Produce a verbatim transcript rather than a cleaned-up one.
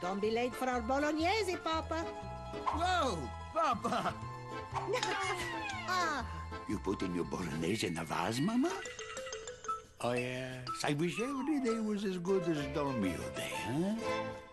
Don't be late for our bolognese, Papa. Whoa, Papa! Ah, You putting your bolognese in the vase, Mama? Oh, yes. I wish every day was as good as Don Mio Day, huh?